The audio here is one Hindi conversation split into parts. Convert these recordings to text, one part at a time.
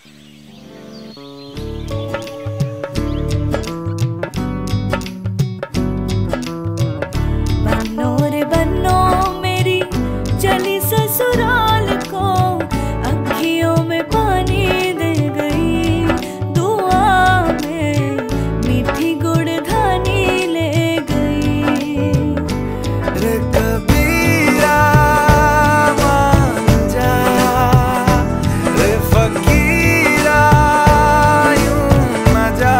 बनो रे बनो मेरी चली ससुराल को, अखियों में पानी दे गई, दुआ में मीठी गुड़धानी ले गई। रे कबीरा मान जा, रे फकीरा यूं न जा,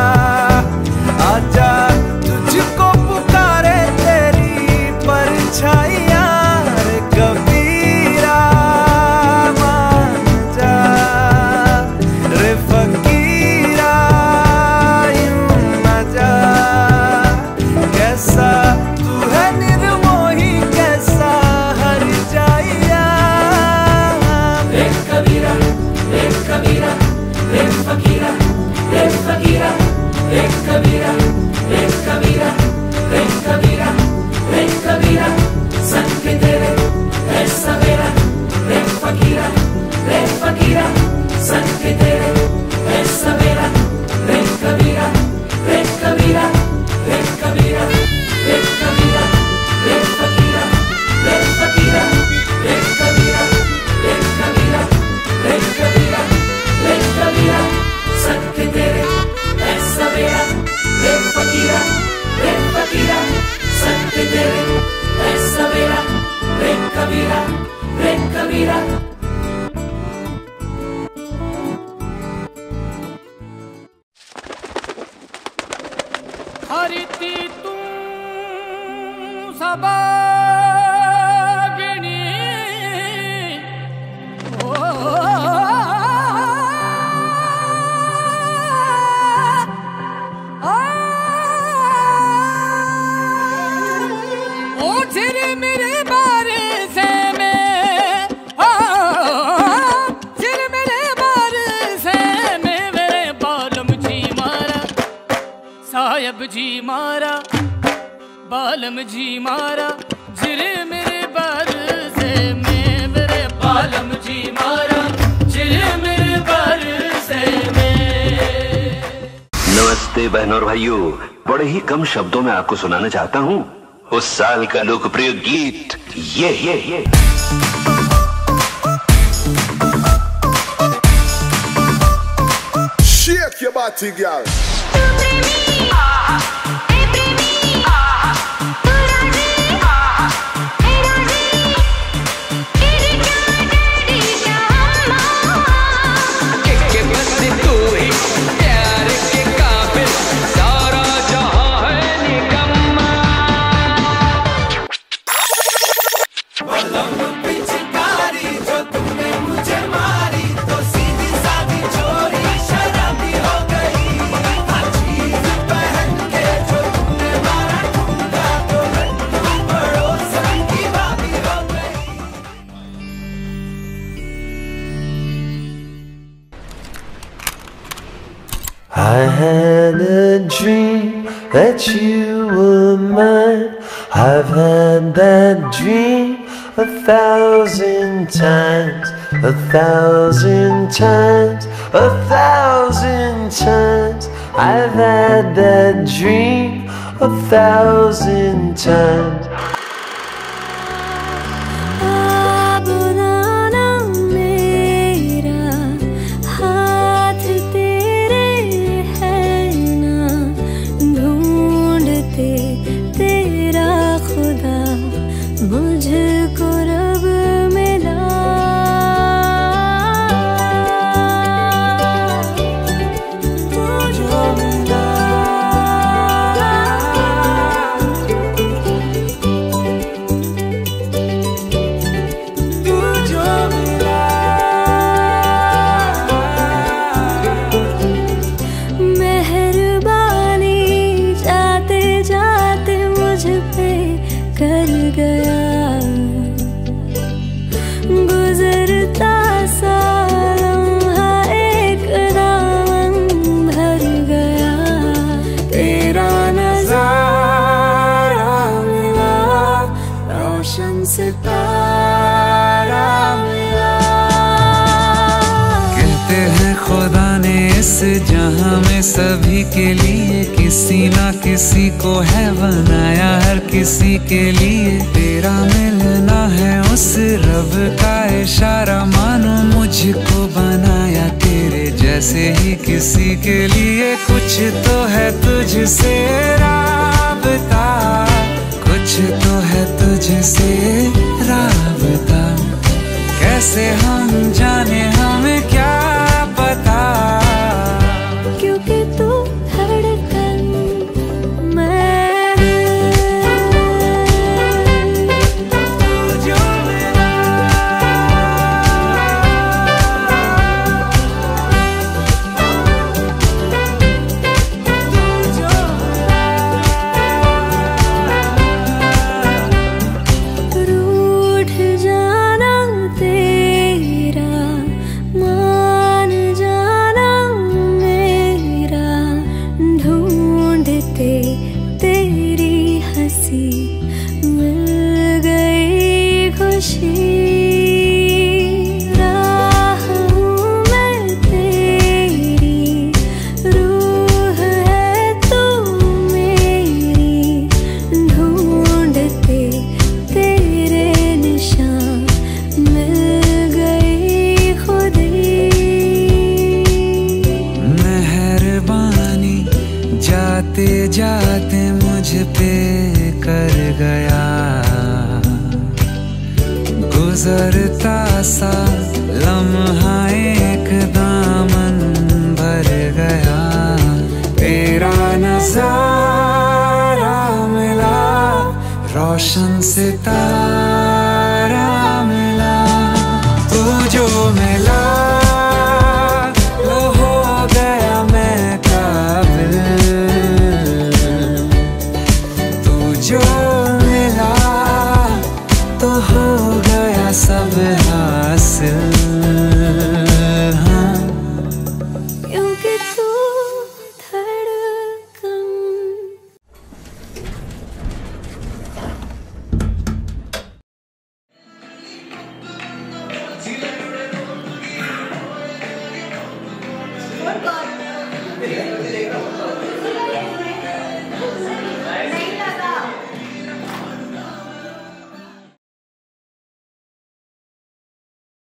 आजा तुझको पुकारे तेरी परछाइयाँ। रे कबीरा मान जा, रे फकीरा यूं न जा, कैसा तू है निर्मोही, कैसा हर जाइया। रे कबीरा, रे कबीरा, रे फकीरा, रे फकीरा, रे कबीरा, रे कबीरा, रे कबीरा, रे कबीरा, संग तेरे है सवेरा। रे फकीरा, रे फकीरा, संग तेरे है सवेरा। रे कबीरा, रे कबीरा, रे कबीरा, रे कबीरा, रे फकीरा, रे फकीरा, रे कबीरा, रे कबीरा, रे कबीरा, रे कबीरा, संग तेरे है सवेरा। रे फकीरा, रे फकीरा, संग तेरे है सवेरा। रे कबीरा, रे कबीरा। हरिती तू सबागिनी, ओ तेरे मेरे बारे से में, तेरे मेरे बारे से में, मेरे बालम जी मारा, साहब जी मारा, बालम जी मारा, जिरे मेरे बार से में, मेरे बालम जी मारा, जिरे मेरे बार से में। नमस्ते बहनों और भाइयों, बड़े ही कम शब्दों में आपको सुनाना चाहता हूँ उस साल का लोकप्रिय गीत ये। Shake your body, girl. I had a dream that you were mine. I've had that dream 1,000 times, 1,000 times, 1,000 times. I've had that dream 1,000 times. मुझको रब मिला, तुझको मिला, इस जहां में सभी के लिए किसी ना किसी को है बनाया, हर किसी के लिए तेरा मिलना है उस रब का इशारा, मानो मुझको बनाया तेरे जैसे ही किसी के लिए। कुछ तो है तुझसे राबता, कुछ तो है तुझसे राबता, कैसे हम जाने हमें क्या पता, क्योंकि तू धड़कन मैं जो मेरा रूठ जाना तेरा, मान जाना मेरा, ढूंढते तेरी हंसी मिल गई खुशी, राह हूँ मैं तेरी, रूह है तू मेरी, ढूंढते तेरे निशान मिल गई खुदी। मेहरबानी जाते जाते मुझ पे कर गया, गुजरता सा लम्हा एक दामन भर गया, तेरा नजारा मिला, रोशन सितारा मिला, तू जो मिला वो हो गया मैं काबिल, तू जो मिला तो हो गया सब हासिल, हाँ। क्योंकि तू धड़कन